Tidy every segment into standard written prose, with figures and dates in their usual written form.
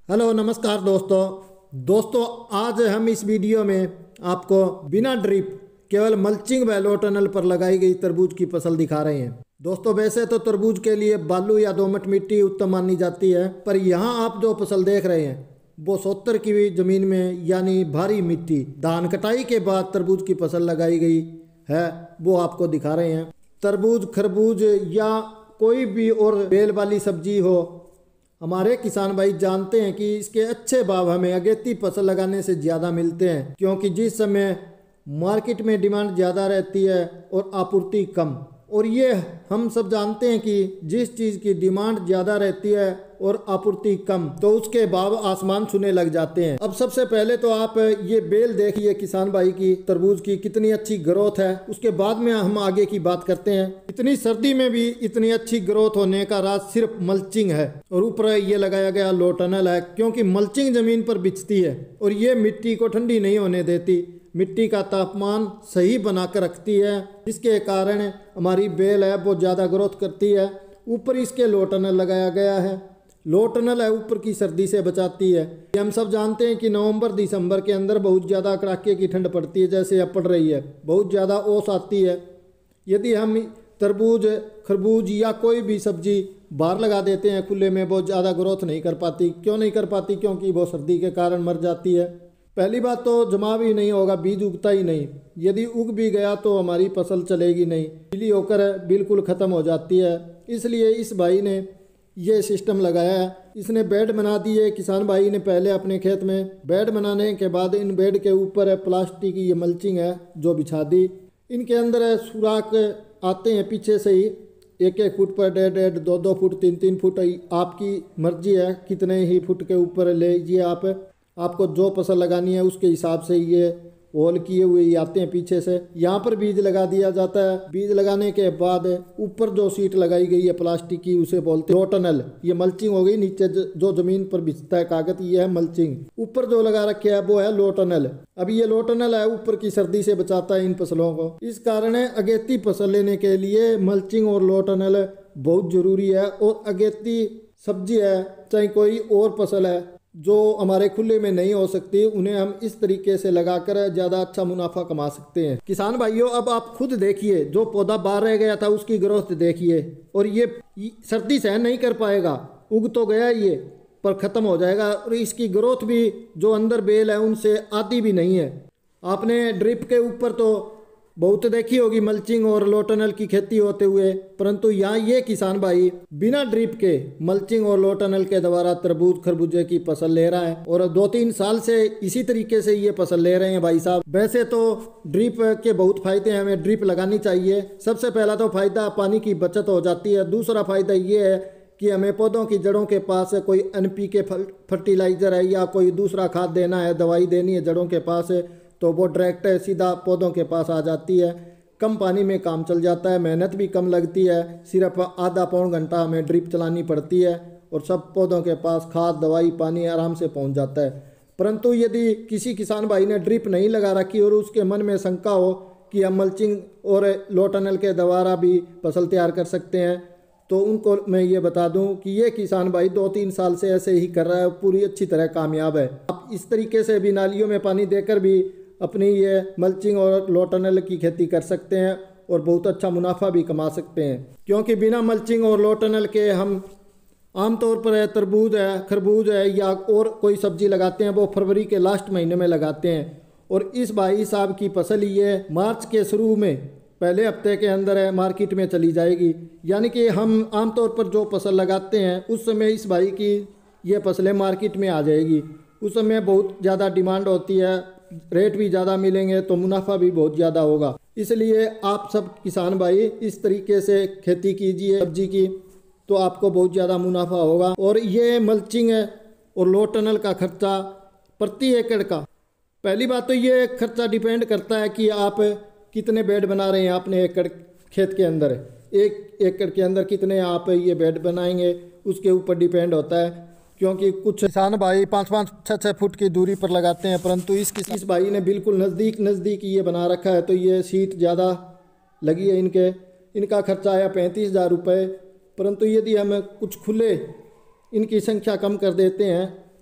Hello नमस्कार दोस्तों आज हम इस वीडियो में आपको बिना ड्रिप केवल मल्चिंग व लो टनल पर लगाई गई तरबूज की फसल दिखा रहे हैं। दोस्तों वैसे तो तरबूज के लिए बालू या दोमट मिट्टी उत्तम मानी जाती है, पर यहाँ आप जो फसल देख रहे हैं वो 70 की जमीन में यानी भारी मिट्टी धान कटाई के बाद तरबूज की फसल लगाई गई है, वो आपको दिखा रहे हैं। तरबूज, खरबूज या कोई भी और बेल वाली सब्जी हो, हमारे किसान भाई जानते हैं कि इसके अच्छे भाव हमें अगेती फसल लगाने से ज़्यादा मिलते हैं, क्योंकि जिस समय मार्केट में डिमांड ज़्यादा रहती है और आपूर्ति कम। और ये हम सब जानते हैं कि जिस चीज़ की डिमांड ज़्यादा रहती है और आपूर्ति कम, तो उसके भाव आसमान छूने लग जाते हैं। अब सबसे पहले तो आप ये बेल देखिए किसान भाई की तरबूज की कितनी अच्छी ग्रोथ है, उसके बाद में हम आगे की बात करते हैं। इतनी सर्दी में भी इतनी अच्छी ग्रोथ होने का राज सिर्फ मल्चिंग है, और ऊपर ये लगाया गया लो टनल है, क्योंकि मल्चिंग जमीन पर बिछती है और ये मिट्टी को ठंडी नहीं होने देती, मिट्टी का तापमान सही बनाकर रखती है, जिसके कारण हमारी बेल है वो ज़्यादा ग्रोथ करती है। ऊपर इसके लो टनल लगाया गया है। लो टनल है ऊपर की सर्दी से बचाती है। हम सब जानते हैं कि नवंबर दिसंबर के अंदर बहुत ज़्यादा कड़ाके की ठंड पड़ती है, जैसे अब पड़ रही है, बहुत ज़्यादा ओस आती है। यदि हम तरबूज, खरबूज या कोई भी सब्जी बाहर लगा देते हैं खुले में, बहुत ज़्यादा ग्रोथ नहीं कर पाती। क्यों नहीं कर पाती? क्योंकि वो सर्दी के कारण मर जाती है। पहली बात तो जमा भी नहीं होगा, बीज उगता ही नहीं। यदि उग भी गया तो हमारी फसल चलेगी नहीं, पीली होकर बिल्कुल ख़त्म हो जाती है। इसलिए इस भाई ने ये सिस्टम लगाया है। इसने बेड बना दिए। किसान भाई ने पहले अपने खेत में बेड बनाने के बाद इन बेड के ऊपर प्लास्टिक की ये मल्चिंग है जो बिछा दी। इनके अंदर सुराख आते हैं पीछे से ही, 1-1 फुट पर 1.5-1.5, 2-2 फुट, 3-3 फुट, आपकी मर्जी है कितने ही फुट के ऊपर ले लीजिए। आपको जो फसल लगानी है उसके हिसाब से ये होल किए हुए ही आते हैं पीछे से। यहाँ पर बीज लगा दिया जाता है। बीज लगाने के बाद ऊपर जो सीट लगाई गई है प्लास्टिक की, उसे बोलते हैं लो टनल। ये मल्चिंग हो गई। नीचे जो जमीन पर बिछता है कागज, ये है मल्चिंग। ऊपर जो लगा रखे है वो है लो टनल। अब ये लो टनल है ऊपर की सर्दी से बचाता है इन फसलों को। इस कारण अगेती फसल लेने के लिए मल्चिंग और लो टनल बहुत जरूरी है। और अगेती सब्जी है चाहे कोई और फसल है जो हमारे खुले में नहीं हो सकती, उन्हें हम इस तरीके से लगाकर ज़्यादा अच्छा मुनाफा कमा सकते हैं। किसान भाइयों, अब आप खुद देखिए, जो पौधा बाहर रह गया था उसकी ग्रोथ देखिए, और ये सर्दी सहन नहीं कर पाएगा। उग तो गया ये, पर ख़त्म हो जाएगा। और इसकी ग्रोथ भी जो अंदर बेल है उनसे आती भी नहीं है। आपने ड्रिप के ऊपर तो बहुत देखी होगी मल्चिंग और लो टनल की खेती होते हुए, परंतु यहाँ ये किसान भाई बिना ड्रिप के मल्चिंग और लो टनल के द्वारा तरबूज खरबूजे की फसल ले रहा है, और 2-3 साल से इसी तरीके से ये फसल ले रहे हैं भाई साहब। वैसे तो ड्रिप के बहुत फायदे हैं, हमें ड्रिप लगानी चाहिए। सबसे पहला तो फायदा पानी की बचत हो जाती है। दूसरा फायदा ये है कि हमें पौधों की जड़ों के पास कोई NPK फर्टिलाइजर है या कोई दूसरा खाद देना है, दवाई देनी है जड़ों के पास, तो वो डायरेक्ट सीधा पौधों के पास आ जाती है। कम पानी में काम चल जाता है, मेहनत भी कम लगती है। सिर्फ आधा पौन घंटा हमें ड्रिप चलानी पड़ती है और सब पौधों के पास खाद, दवाई, पानी आराम से पहुंच जाता है। परंतु यदि किसी किसान भाई ने ड्रिप नहीं लगा रखी और उसके मन में शंका हो कि हम मल्चिंग और लो टनल के द्वारा भी फसल तैयार कर सकते हैं, तो उनको मैं ये बता दूं कि ये किसान भाई 2-3 साल से ऐसे ही कर रहा है, पूरी अच्छी तरह कामयाब है। आप इस तरीके से भी नालियों में पानी देकर भी अपनी ये मल्चिंग और लो टनल की खेती कर सकते हैं और बहुत अच्छा मुनाफा भी कमा सकते हैं। क्योंकि बिना मल्चिंग और लो टनल के हम आमतौर पर तरबूज है, खरबूज है या और कोई सब्जी लगाते हैं, वो फरवरी के लास्ट महीने में लगाते हैं। और इस भाई साहब की फसल ये मार्च के शुरू में पहले हफ्ते के अंदर मार्केट में चली जाएगी। यानी कि हम आमतौर पर जो फसल लगाते हैं उस समय इस भाई की ये फसलें मार्केट में आ जाएगी। उस समय बहुत ज़्यादा डिमांड होती है, रेट भी ज़्यादा मिलेंगे, तो मुनाफा भी बहुत ज़्यादा होगा। इसलिए आप सब किसान भाई इस तरीके से खेती कीजिए सब्जी की, तो आपको बहुत ज़्यादा मुनाफा होगा। और ये मल्चिंग है और लो टनल का खर्चा प्रति एकड़ का, पहली बात तो ये खर्चा डिपेंड करता है कि आप कितने बेड बना रहे हैं अपने एकड़ खेत के अंदर। 1 एकड़ के अंदर कितने आप ये बेड बनाएंगे उसके ऊपर डिपेंड होता है। क्योंकि कुछ किसान भाई 5-5, 6-6 फुट की दूरी पर लगाते हैं, परंतु इस भाई ने बिल्कुल नज़दीक ये बना रखा है, तो ये सीट ज़्यादा लगी है इनका खर्चा आया 35,000 रुपये। परंतु यदि हम कुछ खुले इनकी संख्या कम कर देते हैं,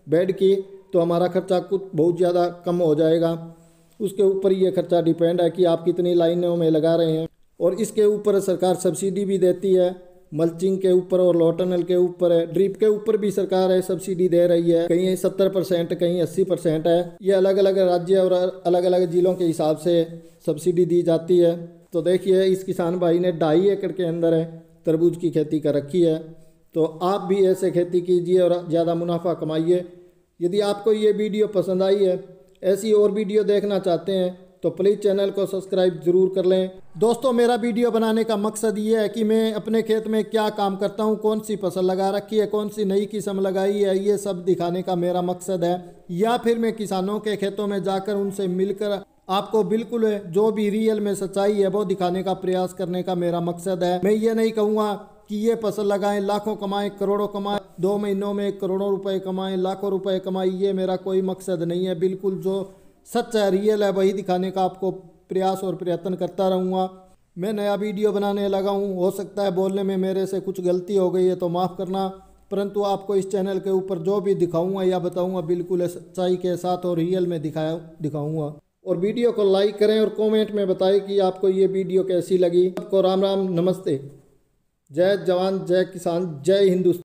बेड की, तो हमारा खर्चा कुछ बहुत ज़्यादा कम हो जाएगा। उसके ऊपर ये खर्चा डिपेंड है कि आप कितनी लाइनों में लगा रहे हैं। और इसके ऊपर सरकार सब्सिडी भी देती है, मल्चिंग के ऊपर और लो टनल के ऊपर है। ड्रिप के ऊपर भी सरकार है सब्सिडी दे रही है, कहीं 70%, कहीं 80% है। ये अलग अलग राज्य और अलग अलग ज़िलों के हिसाब से सब्सिडी दी जाती है। तो देखिए इस किसान भाई ने 2.5 एकड़ के अंदर है तरबूज की खेती कर रखी है। तो आप भी ऐसे खेती कीजिए और ज़्यादा मुनाफा कमाइए। यदि आपको ये वीडियो पसंद आई है, ऐसी और वीडियो देखना चाहते हैं, तो प्लीज़ चैनल को सब्सक्राइब ज़रूर कर लें। दोस्तों, मेरा वीडियो बनाने का मकसद ये है कि मैं अपने खेत में क्या काम करता हूँ, कौन सी फसल लगा रखी है, कौन सी नई किस्म लगाई है, ये सब दिखाने का मेरा मकसद है। या फिर मैं किसानों के खेतों में जाकर उनसे मिलकर आपको बिल्कुल जो भी रियल में सच्चाई है वो दिखाने का प्रयास करने का मेरा मकसद है। मैं ये नहीं कहूँगा कि ये फसल लगाएं, लाखों कमाएं, करोड़ों कमाएं, 2 महीनों में करोड़ों रुपए कमाएं, लाखों रुपए कमाएं, ये मेरा कोई मकसद नहीं है। बिल्कुल जो सच है, रियल है, वही दिखाने का आपको प्रयास और प्रयत्न करता रहूँगा। मैं नया वीडियो बनाने लगा हूँ, हो सकता है बोलने में मेरे से कुछ गलती हो गई है तो माफ़ करना, परंतु आपको इस चैनल के ऊपर जो भी दिखाऊँगा या बताऊँगा बिल्कुल सच्चाई के साथ और रियल में दिखाऊँगा। और वीडियो को लाइक करें और कमेंट में बताएं कि आपको ये वीडियो कैसी लगी। आपको राम राम, नमस्ते, जय जवान, जय किसान, जय हिंदुस्तान।